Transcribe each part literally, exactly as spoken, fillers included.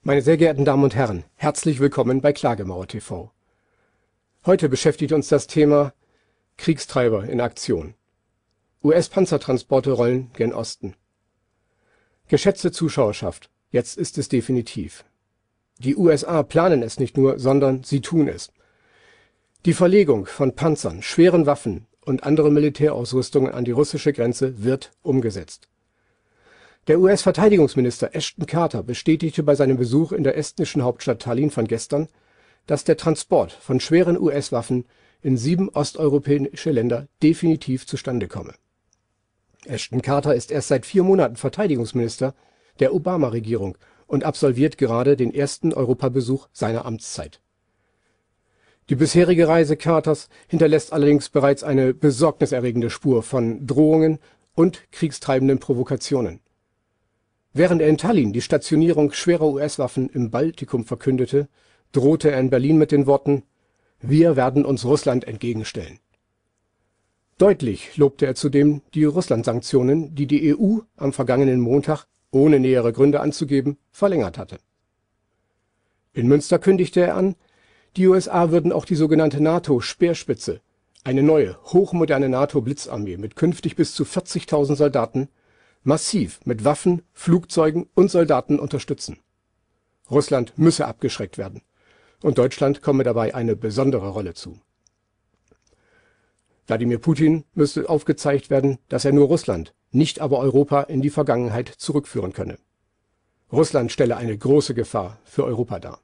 Meine sehr geehrten Damen und Herren, herzlich willkommen bei Klagemauer T V. Heute beschäftigt uns das Thema Kriegstreiber in Aktion. U S-Panzertransporte rollen gen Osten. Geschätzte Zuschauerschaft, jetzt ist es definitiv. Die U S A planen es nicht nur, sondern sie tun es. Die Verlegung von Panzern, schweren Waffen und anderen Militärausrüstungen an die russische Grenze wird umgesetzt. Der U S-Verteidigungsminister Ashton Carter bestätigte bei seinem Besuch in der estnischen Hauptstadt Tallinn von gestern, dass der Transport von schweren U S-Waffen in sieben osteuropäische Länder definitiv zustande komme. Ashton Carter ist erst seit vier Monaten Verteidigungsminister der Obama-Regierung und absolviert gerade den ersten Europabesuch seiner Amtszeit. Die bisherige Reise Carters hinterlässt allerdings bereits eine besorgniserregende Spur von Drohungen und kriegstreibenden Provokationen. Während er in Tallinn die Stationierung schwerer U S-Waffen im Baltikum verkündete, drohte er in Berlin mit den Worten: Wir werden uns Russland entgegenstellen. Deutlich lobte er zudem die Russland-Sanktionen, die die E U am vergangenen Montag, ohne nähere Gründe anzugeben, verlängert hatte. In Münster kündigte er an, die U S A würden auch die sogenannte NATO-Speerspitze, eine neue, hochmoderne NATO-Blitzarmee mit künftig bis zu vierzigtausend Soldaten, massiv mit Waffen, Flugzeugen und Soldaten unterstützen. Russland müsse abgeschreckt werden, und Deutschland komme dabei eine besondere Rolle zu. Wladimir Putin müsse aufgezeigt werden, dass er nur Russland, nicht aber Europa in die Vergangenheit zurückführen könne. Russland stelle eine große Gefahr für Europa dar.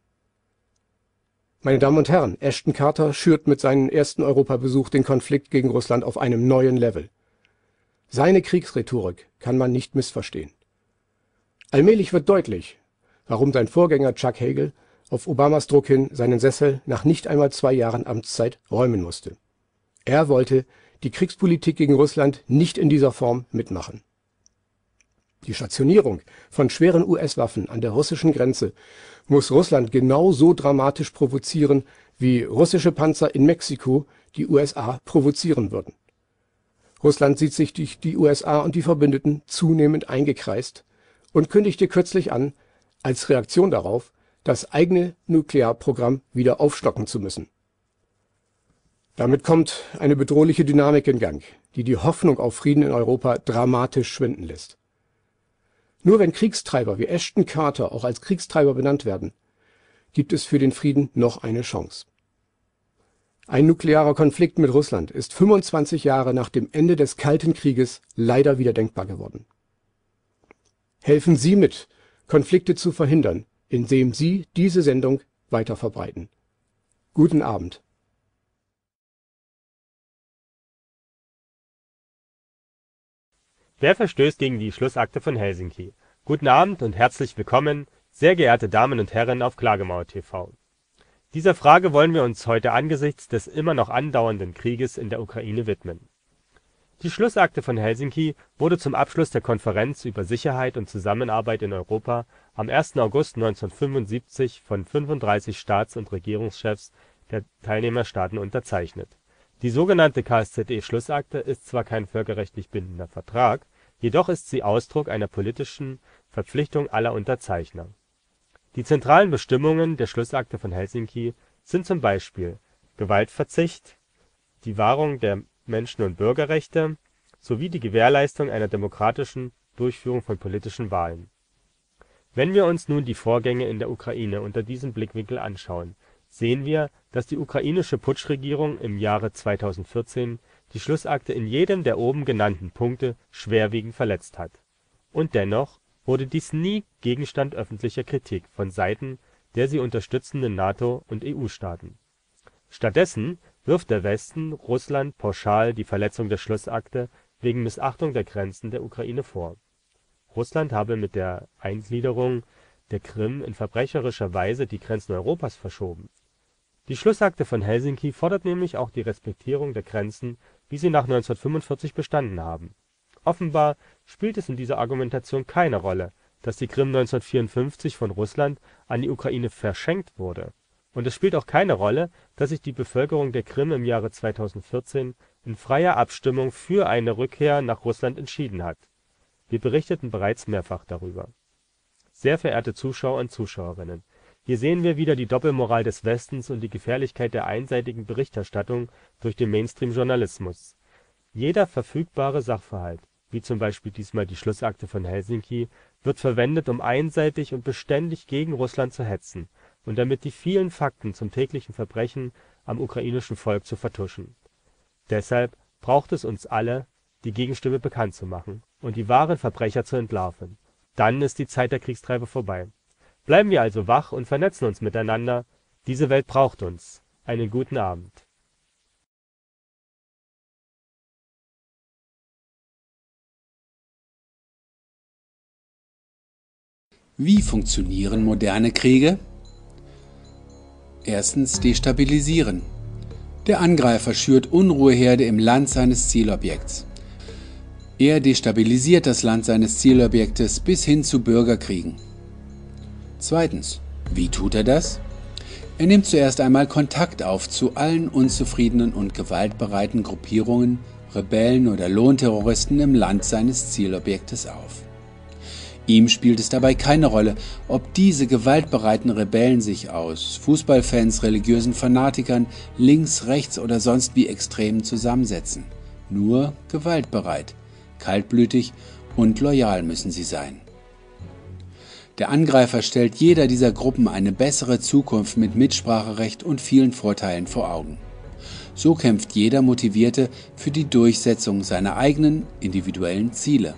Meine Damen und Herren, Ashton Carter schürt mit seinem ersten Europabesuch den Konflikt gegen Russland auf einem neuen Level. Seine Kriegsrhetorik kann man nicht missverstehen. Allmählich wird deutlich, warum sein Vorgänger Chuck Hagel auf Obamas Druck hin seinen Sessel nach nicht einmal zwei Jahren Amtszeit räumen musste. Er wollte die Kriegspolitik gegen Russland nicht in dieser Form mitmachen. Die Stationierung von schweren U S-Waffen an der russischen Grenze muss Russland genauso dramatisch provozieren, wie russische Panzer in Mexiko die U S A provozieren würden. Russland sieht sich durch die U S A und die Verbündeten zunehmend eingekreist und kündigte kürzlich an, als Reaktion darauf das eigene Nuklearprogramm wieder aufstocken zu müssen. Damit kommt eine bedrohliche Dynamik in Gang, die die Hoffnung auf Frieden in Europa dramatisch schwinden lässt. Nur wenn Kriegstreiber wie Ashton Carter auch als Kriegstreiber benannt werden, gibt es für den Frieden noch eine Chance. Ein nuklearer Konflikt mit Russland ist fünfundzwanzig Jahre nach dem Ende des Kalten Krieges leider wieder denkbar geworden. Helfen Sie mit, Konflikte zu verhindern, indem Sie diese Sendung weiterverbreiten. Guten Abend. Wer verstößt gegen die Schlussakte von Helsinki? Guten Abend und herzlich willkommen, sehr geehrte Damen und Herren auf Klagemauer T V. Dieser Frage wollen wir uns heute angesichts des immer noch andauernden Krieges in der Ukraine widmen. Die Schlussakte von Helsinki wurde zum Abschluss der Konferenz über Sicherheit und Zusammenarbeit in Europa am ersten August neunzehnhundertfünfundsiebzig von fünfunddreißig Staats- und Regierungschefs der Teilnehmerstaaten unterzeichnet. Die sogenannte K S Z E-Schlussakte ist zwar kein völkerrechtlich bindender Vertrag, jedoch ist sie Ausdruck einer politischen Verpflichtung aller Unterzeichner. Die zentralen Bestimmungen der Schlussakte von Helsinki sind zum Beispiel Gewaltverzicht, die Wahrung der Menschen- und Bürgerrechte sowie die Gewährleistung einer demokratischen Durchführung von politischen Wahlen. Wenn wir uns nun die Vorgänge in der Ukraine unter diesem Blickwinkel anschauen, sehen wir, dass die ukrainische Putschregierung im Jahre zweitausendvierzehn die Schlussakte in jedem der oben genannten Punkte schwerwiegend verletzt hat. Und dennoch wurde dies nie Gegenstand öffentlicher Kritik von Seiten der sie unterstützenden NATO- und E U-Staaten. Stattdessen wirft der Westen Russland pauschal die Verletzung der Schlussakte wegen Missachtung der Grenzen der Ukraine vor. Russland habe mit der Eingliederung der Krim in verbrecherischer Weise die Grenzen Europas verschoben. Die Schlussakte von Helsinki fordert nämlich auch die Respektierung der Grenzen, wie sie nach neunzehnhundertfünfundvierzig bestanden haben. Offenbar spielt es in dieser Argumentation keine Rolle, dass die Krim neunzehnhundertvierundfünfzig von Russland an die Ukraine verschenkt wurde. Und es spielt auch keine Rolle, dass sich die Bevölkerung der Krim im Jahre zweitausendvierzehn in freier Abstimmung für eine Rückkehr nach Russland entschieden hat. Wir berichteten bereits mehrfach darüber. Sehr verehrte Zuschauer und Zuschauerinnen, hier sehen wir wieder die Doppelmoral des Westens und die Gefährlichkeit der einseitigen Berichterstattung durch den Mainstream-Journalismus. Jeder verfügbare Sachverhalt, wie zum Beispiel diesmal die Schlussakte von Helsinki, wird verwendet, um einseitig und beständig gegen Russland zu hetzen und damit die vielen Fakten zum täglichen Verbrechen am ukrainischen Volk zu vertuschen. Deshalb braucht es uns alle, die Gegenstimme bekannt zu machen und die wahren Verbrecher zu entlarven. Dann ist die Zeit der Kriegstreiber vorbei. Bleiben wir also wach und vernetzen uns miteinander. Diese Welt braucht uns. Einen guten Abend. Wie funktionieren moderne Kriege? Erstens destabilisieren. Der Angreifer schürt Unruheherde im Land seines Zielobjekts. Er destabilisiert das Land seines Zielobjektes bis hin zu Bürgerkriegen. Zweitens, wie tut er das? Er nimmt zuerst einmal Kontakt auf zu allen unzufriedenen und gewaltbereiten Gruppierungen, Rebellen oder Lohnterroristen im Land seines Zielobjektes auf. Ihm spielt es dabei keine Rolle, ob diese gewaltbereiten Rebellen sich aus Fußballfans, religiösen Fanatikern, links, rechts oder sonst wie Extremen zusammensetzen. Nur gewaltbereit, kaltblütig und loyal müssen sie sein. Der Angreifer stellt jeder dieser Gruppen eine bessere Zukunft mit Mitspracherecht und vielen Vorteilen vor Augen. So kämpft jeder Motivierte für die Durchsetzung seiner eigenen individuellen Ziele.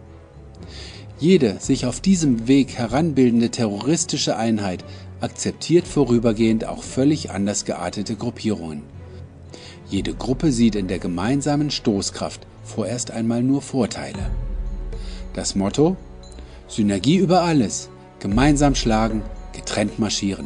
Jede sich auf diesem Weg heranbildende terroristische Einheit akzeptiert vorübergehend auch völlig anders geartete Gruppierungen. Jede Gruppe sieht in der gemeinsamen Stoßkraft vorerst einmal nur Vorteile. Das Motto: Synergie über alles, gemeinsam schlagen, getrennt marschieren.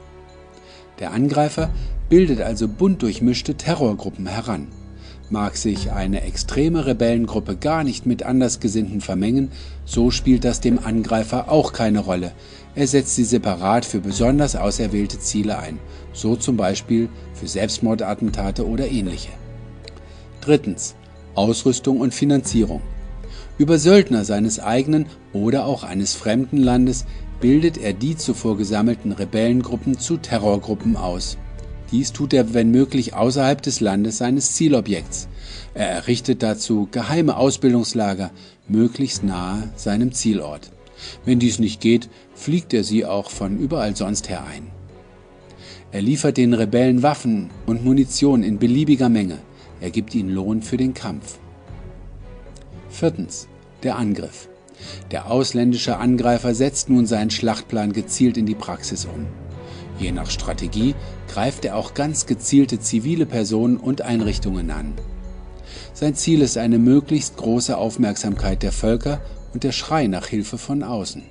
Der Angreifer bildet also bunt durchmischte Terrorgruppen heran. Mag sich eine extreme Rebellengruppe gar nicht mit Andersgesinnten vermengen, so spielt das dem Angreifer auch keine Rolle. Er setzt sie separat für besonders auserwählte Ziele ein, so zum Beispiel für Selbstmordattentate oder ähnliche. Drittens: Ausrüstung und Finanzierung. Über Söldner seines eigenen oder auch eines fremden Landes bildet er die zuvor gesammelten Rebellengruppen zu Terrorgruppen aus. Dies tut er, wenn möglich, außerhalb des Landes seines Zielobjekts. Er errichtet dazu geheime Ausbildungslager, möglichst nahe seinem Zielort. Wenn dies nicht geht, fliegt er sie auch von überall sonst her ein. Er liefert den Rebellen Waffen und Munition in beliebiger Menge. Er gibt ihnen Lohn für den Kampf. Viertens: Der Angriff. Der ausländische Angreifer setzt nun seinen Schlachtplan gezielt in die Praxis um. Je nach Strategie greift er auch ganz gezielte zivile Personen und Einrichtungen an. Sein Ziel ist eine möglichst große Aufmerksamkeit der Völker und der Schrei nach Hilfe von außen.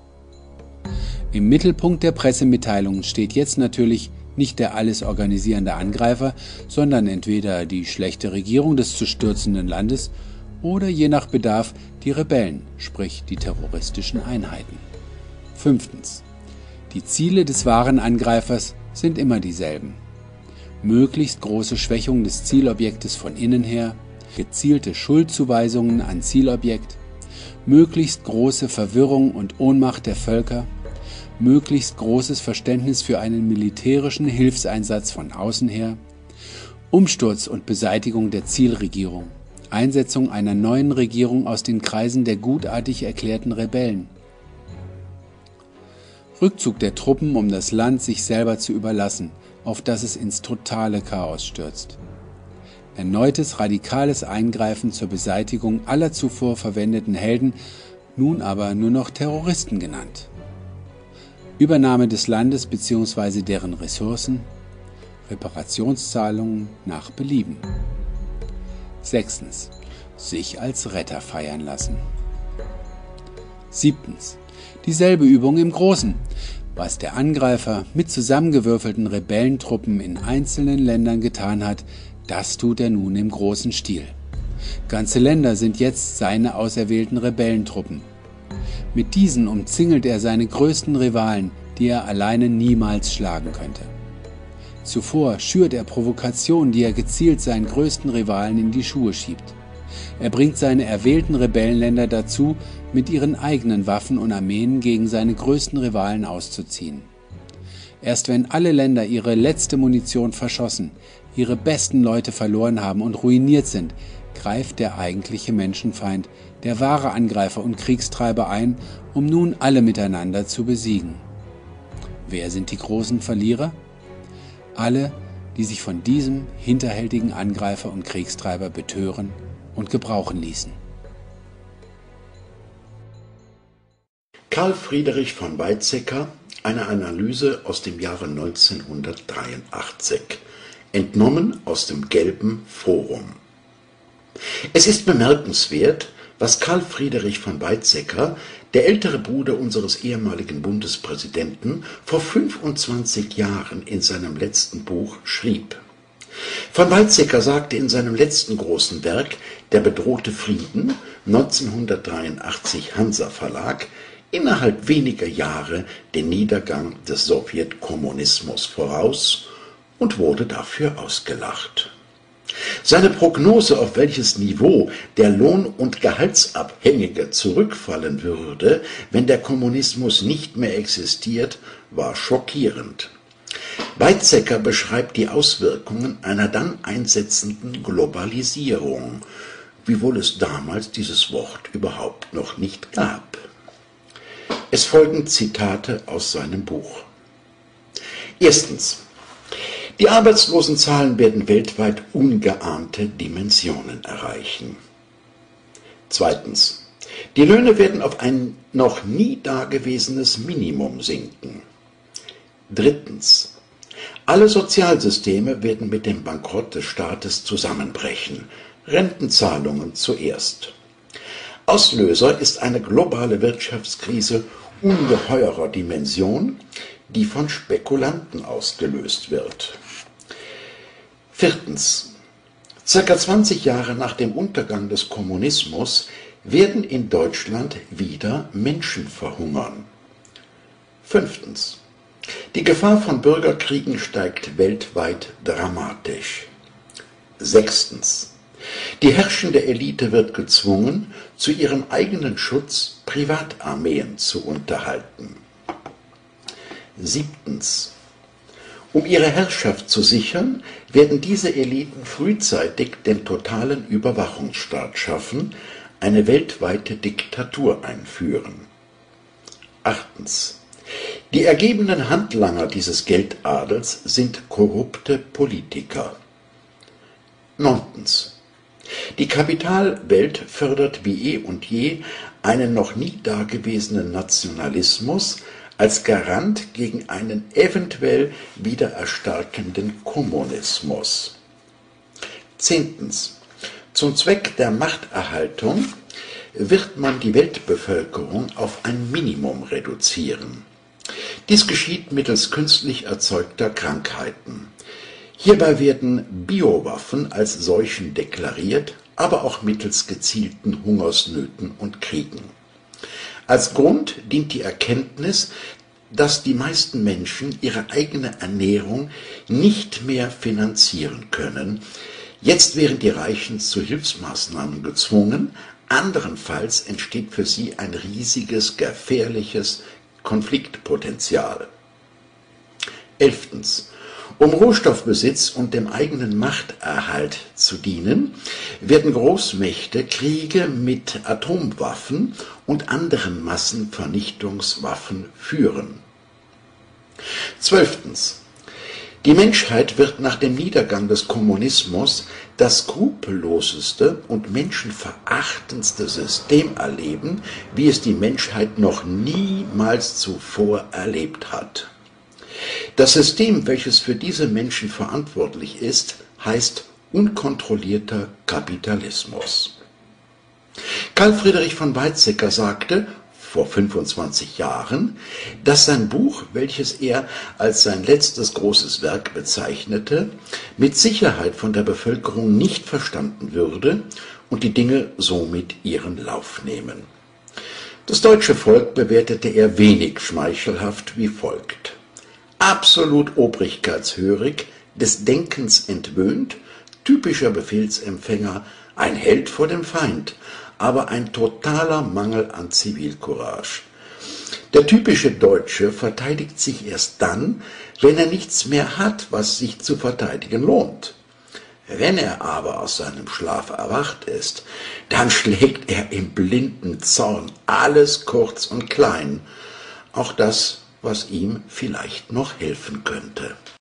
Im Mittelpunkt der Pressemitteilungen steht jetzt natürlich nicht der alles organisierende Angreifer, sondern entweder die schlechte Regierung des zu stürzenden Landes oder je nach Bedarf die Rebellen, sprich die terroristischen Einheiten. Fünftens: Die Ziele des wahren Angreifers sind immer dieselben. Möglichst große Schwächung des Zielobjektes von innen her, gezielte Schuldzuweisungen an Zielobjekt, möglichst große Verwirrung und Ohnmacht der Völker, möglichst großes Verständnis für einen militärischen Hilfseinsatz von außen her, Umsturz und Beseitigung der Zielregierung, Einsetzung einer neuen Regierung aus den Kreisen der gutartig erklärten Rebellen, Rückzug der Truppen, um das Land sich selber zu überlassen, auf das es ins totale Chaos stürzt. Erneutes radikales Eingreifen zur Beseitigung aller zuvor verwendeten Helden, nun aber nur noch Terroristen genannt. Übernahme des Landes bzw. deren Ressourcen, Reparationszahlungen nach Belieben. Sechstens: Sich als Retter feiern lassen. Siebtens: Dieselbe Übung im Großen. Was der Angreifer mit zusammengewürfelten Rebellentruppen in einzelnen Ländern getan hat, das tut er nun im großen Stil. Ganze Länder sind jetzt seine auserwählten Rebellentruppen. Mit diesen umzingelt er seine größten Rivalen, die er alleine niemals schlagen könnte. Zuvor schürt er Provokationen, die er gezielt seinen größten Rivalen in die Schuhe schiebt. Er bringt seine erwählten Rebellenländer dazu, mit ihren eigenen Waffen und Armeen gegen seine größten Rivalen auszuziehen. Erst wenn alle Länder ihre letzte Munition verschossen, ihre besten Leute verloren haben und ruiniert sind, greift der eigentliche Menschenfeind, der wahre Angreifer und Kriegstreiber ein, um nun alle miteinander zu besiegen. Wer sind die großen Verlierer? Alle, die sich von diesem hinterhältigen Angreifer und Kriegstreiber betören und gebrauchen ließen. Karl Friedrich von Weizsäcker, eine Analyse aus dem Jahre neunzehnhundertdreiundachtzig, entnommen aus dem Gelben Forum. Es ist bemerkenswert, was Karl Friedrich von Weizsäcker, der ältere Bruder unseres ehemaligen Bundespräsidenten, vor fünfundzwanzig Jahren in seinem letzten Buch schrieb. Von Weizsäcker sagte in seinem letzten großen Werk »Der bedrohte Frieden«, neunzehnhundertdreiundachtzig Hansa Verlag, innerhalb weniger Jahre den Niedergang des Sowjetkommunismus voraus und wurde dafür ausgelacht. Seine Prognose, auf welches Niveau der Lohn- und Gehaltsabhängige zurückfallen würde, wenn der Kommunismus nicht mehr existiert, war schockierend. Weizsäcker beschreibt die Auswirkungen einer dann einsetzenden Globalisierung, wiewohl es damals dieses Wort überhaupt noch nicht gab. Es folgen Zitate aus seinem Buch. Erstens. Die Arbeitslosenzahlen werden weltweit ungeahnte Dimensionen erreichen. Zweitens. Die Löhne werden auf ein noch nie dagewesenes Minimum sinken. Drittens. Alle Sozialsysteme werden mit dem Bankrott des Staates zusammenbrechen, Rentenzahlungen zuerst. Auslöser ist eine globale Wirtschaftskrise ungeheurer Dimension, die von Spekulanten ausgelöst wird. Viertens. Circa zwanzig Jahre nach dem Untergang des Kommunismus werden in Deutschland wieder Menschen verhungern. Fünftens. Die Gefahr von Bürgerkriegen steigt weltweit dramatisch. Sechstens. Die herrschende Elite wird gezwungen, zu ihrem eigenen Schutz Privatarmeen zu unterhalten. Siebtens. Um ihre Herrschaft zu sichern, werden diese Eliten frühzeitig den totalen Überwachungsstaat schaffen, eine weltweite Diktatur einführen. Achtens. Die ergebenen Handlanger dieses Geldadels sind korrupte Politiker. Neuntens. Die Kapitalwelt fördert wie eh und je einen noch nie dagewesenen Nationalismus als Garant gegen einen eventuell wieder erstarkenden Kommunismus. Zehntens. Zum Zweck der Machterhaltung wird man die Weltbevölkerung auf ein Minimum reduzieren. Dies geschieht mittels künstlich erzeugter Krankheiten. Hierbei werden Biowaffen als Seuchen deklariert, aber auch mittels gezielten Hungersnöten und Kriegen. Als Grund dient die Erkenntnis, dass die meisten Menschen ihre eigene Ernährung nicht mehr finanzieren können. Jetzt wären die Reichen zu Hilfsmaßnahmen gezwungen, anderenfalls entsteht für sie ein riesiges, gefährliches Konfliktpotenzial. Elftens. Um Rohstoffbesitz und dem eigenen Machterhalt zu dienen, werden Großmächte Kriege mit Atomwaffen und anderen Massenvernichtungswaffen führen. Zwölftens. Die Menschheit wird nach dem Niedergang des Kommunismus das skrupelloseste und menschenverachtendste System erleben, wie es die Menschheit noch niemals zuvor erlebt hat. Das System, welches für diese Menschen verantwortlich ist, heißt unkontrollierter Kapitalismus. Karl Friedrich von Weizsäcker sagte vor fünfundzwanzig Jahren, dass sein Buch, welches er als sein letztes großes Werk bezeichnete, mit Sicherheit von der Bevölkerung nicht verstanden würde und die Dinge somit ihren Lauf nehmen. Das deutsche Volk bewertete er wenig schmeichelhaft wie folgt: absolut obrigkeitshörig, des Denkens entwöhnt, typischer Befehlsempfänger, Ein Held vor dem Feind, aber ein totaler Mangel an Zivilcourage. Der typische Deutsche verteidigt sich erst dann, wenn er nichts mehr hat, was sich zu verteidigen lohnt. Wenn er aber aus seinem Schlaf erwacht ist, dann schlägt er im blinden Zorn alles kurz und klein, auch das, was ihm vielleicht noch helfen könnte.